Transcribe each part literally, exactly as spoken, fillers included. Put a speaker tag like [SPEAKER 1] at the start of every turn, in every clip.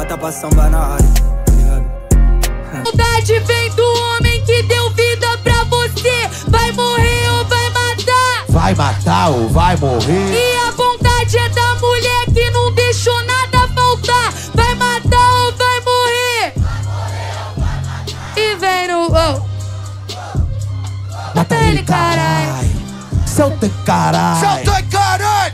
[SPEAKER 1] bota pra sambar na área, tá ligado?
[SPEAKER 2] Saudade vem do homem que deu vida pra você. Vai morrer ou vai matar?
[SPEAKER 3] Vai matar ou vai morrer?
[SPEAKER 2] E a vontade é da mulher que não deixou nada faltar. Vai matar ou vai morrer? Vai morrer ou vai matar? E vem no... Oh.
[SPEAKER 3] Mata ele, caralho. Solta caralho.
[SPEAKER 4] Solta caralho.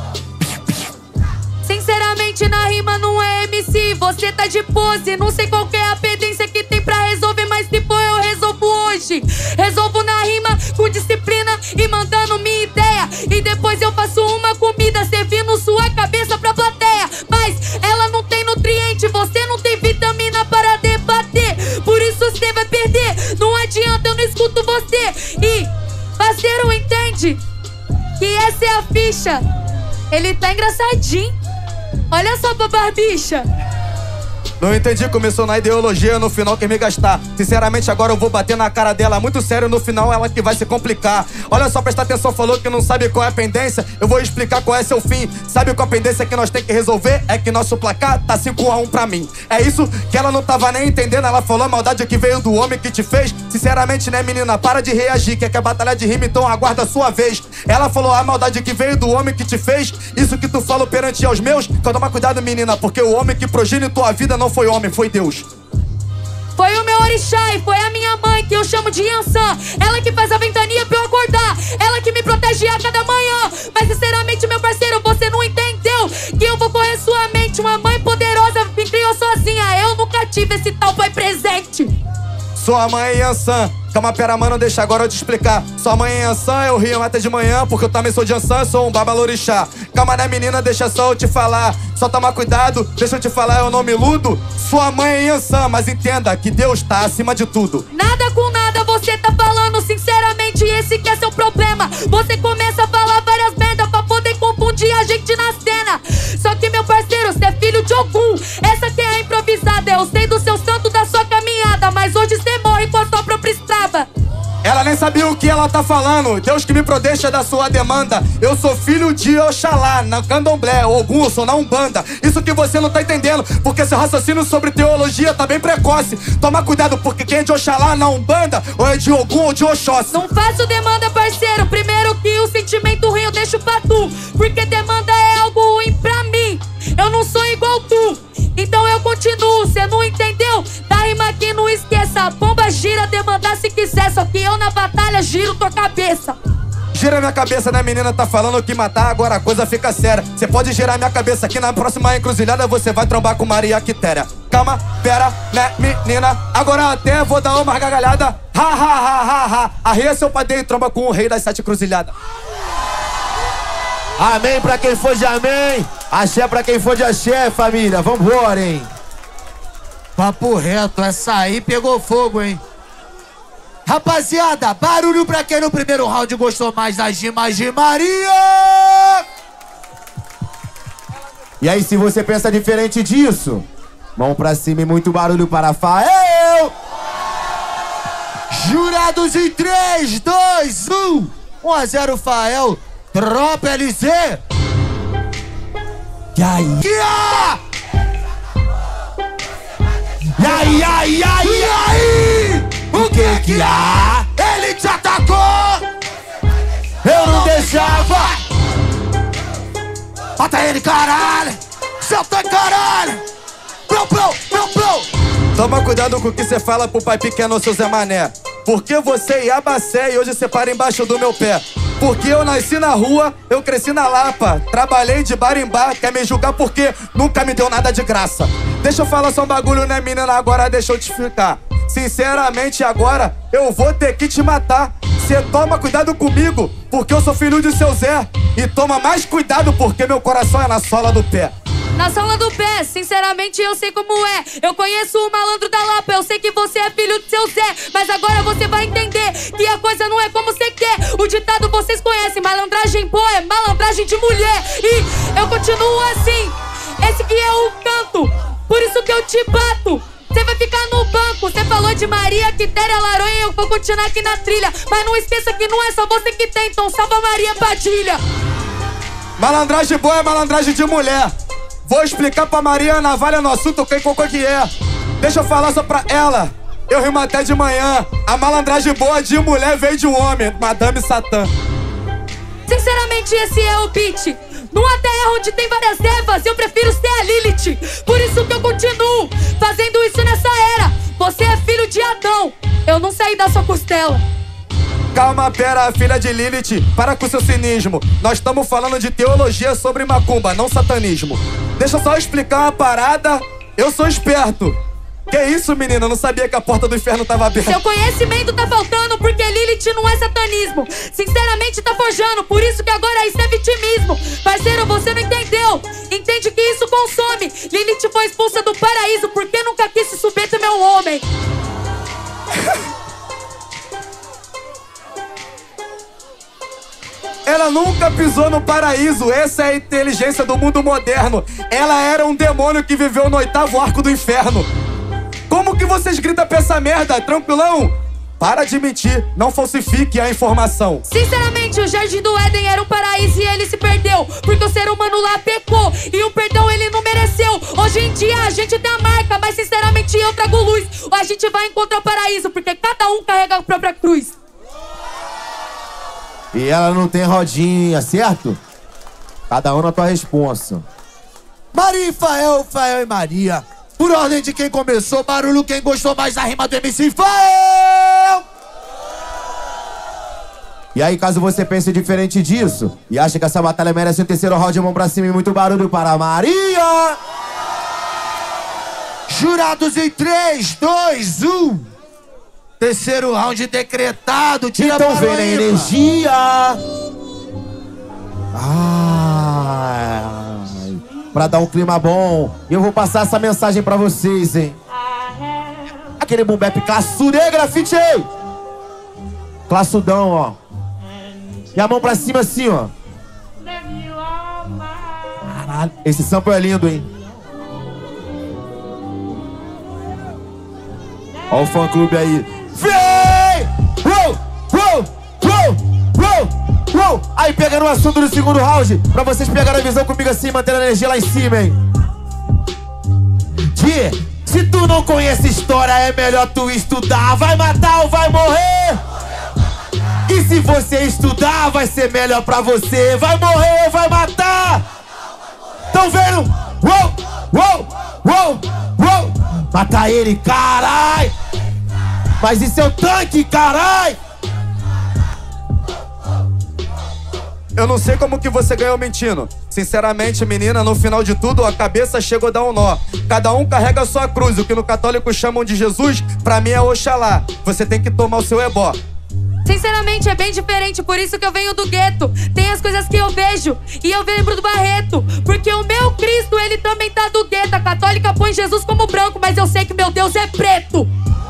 [SPEAKER 2] Sinceramente na rima não é M C. Você tá de pose, não sei qual que é a pedência que tem pra resolver, mas se for eu resolvo hoje. Resolvo na rima com disciplina e mandando minha ideia. E depois eu faço uma comida servindo sua cabeça pra plateia. Mas ela não tem nutriente, você não tem vitamina para debater. Por isso você vai perder, não adianta, eu não escuto você. E parceiro entende que essa é a ficha. Ele tá engraçadinho. Olha só pra barbicha.
[SPEAKER 1] Não entendi, começou na ideologia, no final quer me gastar. Sinceramente agora eu vou bater na cara dela. Muito sério, no final ela que vai se complicar. Olha só, presta atenção, falou que não sabe qual é a pendência. Eu vou explicar qual é seu fim. Sabe qual a pendência que nós tem que resolver? É que nosso placar tá cinco a um pra mim. É isso que ela não tava nem entendendo. Ela falou a maldade que veio do homem que te fez. Sinceramente, né, menina, para de reagir. Quer que é batalha de rima, então aguarda a sua vez. Ela falou a maldade que veio do homem que te fez. Isso que tu falou perante aos meus. Então toma cuidado, menina, porque o homem que progine tua vida não foi homem, foi Deus.
[SPEAKER 2] Foi o meu orixá e foi a minha mãe, que eu chamo de Yansan. Ela que faz a ventania pra eu acordar, ela que me protege a cada manhã. Mas sinceramente, meu parceiro, você não entendeu que eu vou correr sua mente. Uma mãe poderosa me criou sozinha, eu nunca tive esse tal pai presente.
[SPEAKER 1] Sua mãe é Yansan. Calma, pera, mano, deixa agora eu te explicar. Sua mãe é Yansan, eu rio até de manhã, porque eu também sou de Yansan, sou um babalorixá. Calma, né, menina, deixa só eu te falar. Só toma cuidado, deixa eu te falar, eu não me iludo. Sua mãe é Yansan, mas entenda que Deus tá acima de tudo.
[SPEAKER 2] Nada com nada você tá falando, sinceramente, esse que é seu problema. Você começa a falar várias merda pra poder confundir a gente na cena. Só que, meu parceiro, você é filho de Ogum. Essa que é a improvisada, eu sei do seu santo, da sua caminhada, mas hoje você morre com a sua própria estrada.
[SPEAKER 1] Ela nem sabia o que ela tá falando. Deus que me proteja da sua demanda. Eu sou filho de Oxalá, na Candomblé, Ogum, eu sou na Umbanda. Isso que você não tá entendendo, porque seu raciocínio sobre teologia tá bem precoce. Toma cuidado, porque quem é de Oxalá na Umbanda, ou é de Ogum ou de Oxóssi.
[SPEAKER 2] Não faço demanda, parceiro. Primeiro que o sentimento ruim eu deixo pra tu, porque demanda é algo ruim pra mim. Eu não sou igual tu, então eu continuo. Cê não entendeu? Da rima aqui não esqueça. A bomba gira, demandar se quiser. Só que eu na batalha giro tua cabeça.
[SPEAKER 1] Gira minha cabeça, né, menina? Tá falando que matar, agora a coisa fica séria. Você pode girar minha cabeça aqui na próxima encruzilhada, você vai trombar com Maria Quitéria. Calma, pera, né, menina? Agora até vou dar uma gargalhada. Ha, ha, ha, ha, ha. Arreia seu padeio e tromba com o rei das sete encruzilhadas.
[SPEAKER 3] Amém pra quem for de amém. Axé pra quem for de axé, família. Vambora, hein?
[SPEAKER 4] Papo reto, essa aí pegou fogo, hein? Rapaziada, barulho pra quem no primeiro round gostou mais das rimas de Maria!
[SPEAKER 3] E aí, se você pensa diferente disso, mão pra cima e muito barulho para Fael!
[SPEAKER 4] Jurados em três, dois, um! um a zero Fael, tropa L Z!
[SPEAKER 3] E aí?
[SPEAKER 4] Yeah!
[SPEAKER 3] E aí, ai, ai,
[SPEAKER 4] E aí? O que que há? Ele te atacou!
[SPEAKER 3] eu não deixava!
[SPEAKER 4] Mata ele, caralho! Solta, caralho! Pro, pro, pro, pro!
[SPEAKER 1] Toma cuidado com o que você fala pro pai pequeno, seu Zé Mané. Porque você e Abacé e hoje você para embaixo do meu pé. Porque eu nasci na rua, eu cresci na Lapa. Trabalhei de bar em bar, quer me julgar porque nunca me deu nada de graça. Deixa eu falar só um bagulho, né, menina? Agora deixa eu te explicar. Sinceramente, agora eu vou ter que te matar. Cê toma cuidado comigo, porque eu sou filho de seu Zé. E toma mais cuidado, porque meu coração é na sola do pé.
[SPEAKER 2] Na sola do pé, sinceramente eu sei como é. Eu conheço o malandro da Lapa, eu sei que você é filho de seu Zé. Mas agora você vai entender que a coisa não é como você quer. O ditado vocês conhecem, malandragem boa é malandragem de mulher. E eu continuo assim, esse que é o canto, por isso que eu te bato. Você vai ficar no banco, você falou de Maria Quitéria Laronha, eu vou continuar aqui na trilha. Mas não esqueça que não é só você que tem, então salva Maria Padilha.
[SPEAKER 1] Malandragem boa é malandragem de mulher. Vou explicar pra Maria Navalha no assunto quem cocô que é. Deixa eu falar só pra ela. Eu rimo até de manhã. A malandragem boa de mulher veio de um homem, Madame Satã.
[SPEAKER 2] Sinceramente, esse é o beat. Numa terra onde tem várias ervas, eu prefiro ser a Lilith. Por isso que eu continuo fazendo isso nessa era. Você é filho de Adão, eu não saí da sua costela.
[SPEAKER 1] Calma, pera, filha de Lilith, para com seu cinismo. Nós estamos falando de teologia sobre macumba, não satanismo. Deixa eu só explicar uma parada. Eu sou esperto. Que isso, menina? Eu não sabia que a porta do inferno tava aberta.
[SPEAKER 2] Seu conhecimento tá faltando porque Lilith não é satanismo. Sinceramente tá forjando, por isso que agora isso é vitimismo. Parceiro, você não entendeu. Entende que isso consome. Lilith foi expulsa do paraíso porque nunca quis se submeter meu homem.
[SPEAKER 1] Ela nunca pisou no paraíso. Essa é a inteligência do mundo moderno. Ela era um demônio que viveu no oitavo arco do inferno. Como que vocês gritam pra essa merda? Tranquilão? Para de mentir, não falsifique a informação.
[SPEAKER 2] Sinceramente, o Jardim do Éden era um paraíso e ele se perdeu porque o ser humano lá pecou e o perdão ele não mereceu. Hoje em dia a gente tem a marca, mas sinceramente eu trago luz. A gente vai encontrar o paraíso porque cada um carrega a própria cruz.
[SPEAKER 3] E ela não tem rodinha, certo? Cada um na tua responsa.
[SPEAKER 4] Maria e Fael, Fael e Maria. Por ordem de quem começou, barulho quem gostou mais da rima do M C Fael!
[SPEAKER 3] E aí, caso você pense diferente disso e acha que essa batalha merece um terceiro round, mão pra cima e muito barulho para Maria!
[SPEAKER 4] Jurados em três, dois, um. Terceiro round decretado, tira
[SPEAKER 3] então
[SPEAKER 4] a
[SPEAKER 3] vem na energia. Ai, pra dar um clima bom. E eu vou passar essa mensagem pra vocês, hein. Aquele boom bap classudo, hein, grafite? Classudão, ó. E a mão pra cima assim, ó. Caralho, esse sample é lindo, hein. Ó o fã clube aí. Vem! Uou! Uou! Uou! Uou! Uou! Aí pegando o assunto do segundo round, pra vocês pegarem a visão comigo assim, mantendo a energia lá em cima, hein? Tchê, se tu não conhece história, é melhor tu estudar. Vai matar ou vai morrer? E se você estudar, vai ser melhor pra você. Vai morrer ou vai matar? Tão vendo? Uou! Uou! Uou! Uou! Mata ele, carai! Mas isso é o tanque, carai!
[SPEAKER 1] Eu não sei como que você ganhou mentindo. Sinceramente, menina, no final de tudo, a cabeça chegou a dar um nó. Cada um carrega a sua cruz. O que no católico chamam de Jesus, pra mim é Oxalá. Você tem que tomar o seu ebó.
[SPEAKER 2] Sinceramente, é bem diferente, por isso que eu venho do gueto. Tem as coisas que eu vejo e eu lembro do Barreto. Porque o meu Cristo, ele também tá do gueto. A católica põe Jesus como branco, mas eu sei que meu Deus é preto.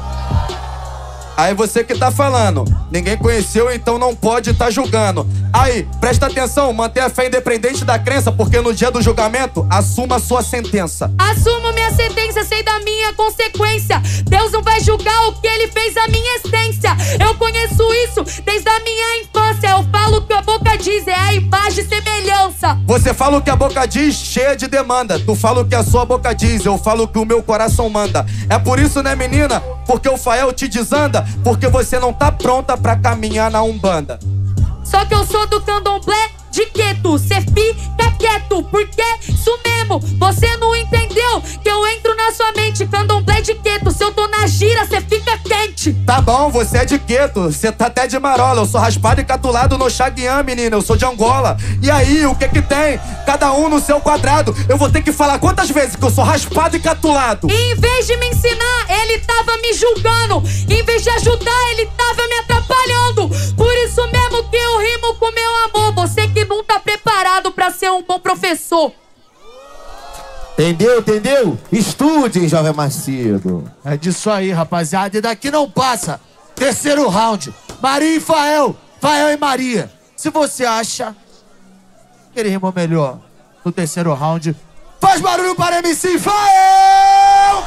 [SPEAKER 1] Aí você que tá falando, ninguém conheceu, então não pode tá julgando. Aí, presta atenção, mantenha a fé independente da crença, porque no dia do julgamento, assuma a sua sentença.
[SPEAKER 2] Assumo minha sentença, sei da minha consequência. Deus não vai julgar o que ele fez à minha essência. Eu conheço isso desde a minha infância. Eu falo o que a boca diz, é a imagem e semelhança.
[SPEAKER 1] Você fala o que a boca diz, cheia de demanda. Tu fala o que a sua boca diz, eu falo o que o meu coração manda. É por isso, né, menina? Porque o Fael te desanda. Porque você não tá pronta pra caminhar na Umbanda.
[SPEAKER 2] Só que eu sou do candomblé de queto. Cê fica quieto, porque isso mesmo. Você não entendeu que eu entro na sua mente. Candomblé de queto, se eu tô na gira, cê fica quente.
[SPEAKER 1] Tá bom, você é de queto, você tá até de marola. Eu sou raspado e catulado no Xaguiã, menina, eu sou de Angola. E aí, o que que tem? Cada um no seu quadrado. Eu vou ter que falar quantas vezes que eu sou raspado e catulado.
[SPEAKER 2] E em vez de me ensinar, ele tava me julgando. Em vez de ajudar, ele tava me atrapalhando. Por isso mesmo que eu rimo com meu amor. Você que não tá preparado pra ser um bom professor.
[SPEAKER 3] Entendeu, entendeu? Estude, jovem Macedo.
[SPEAKER 4] É disso aí, rapaziada. E daqui não passa. Terceiro round. Maria e Fael. Fael e Maria. Se você acha que ele rimou melhor no terceiro round, faz barulho para M C Fael!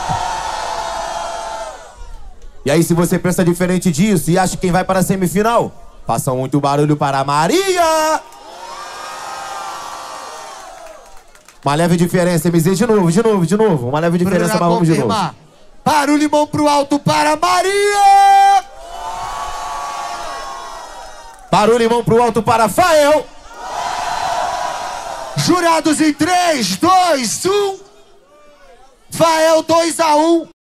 [SPEAKER 3] E aí, se você pensa diferente disso e acha quem vai para a semifinal, faça muito barulho para Maria! Uma leve diferença, M Z, de novo, de novo, de novo. Uma leve diferença, mas vamos de novo.
[SPEAKER 4] Para o limão pro alto, para Maria!
[SPEAKER 3] Para o limão pro alto, para Fael!
[SPEAKER 4] Jurados em três, dois, um. Fael dois a um.